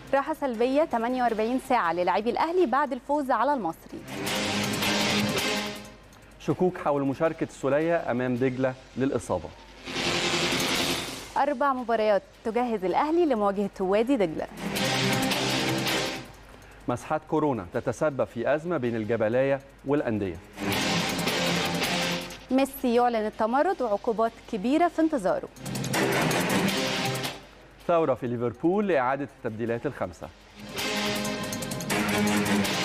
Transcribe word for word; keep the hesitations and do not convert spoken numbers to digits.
راحة سلبية ثمانية وأربعين ساعة للاعبي الأهلي بعد الفوز على المصري. شكوك حول مشاركة السولية أمام دجلة للإصابة. أربع مباريات تجهز الأهلي لمواجهة وادي دجلة. مسحات كورونا تتسبب في أزمة بين الجبلاية والأندية. ميسي يعلن التمرد وعقوبات كبيرة في انتظاره. ثورة في ليفربول لإعادة التبديلات الخمسة.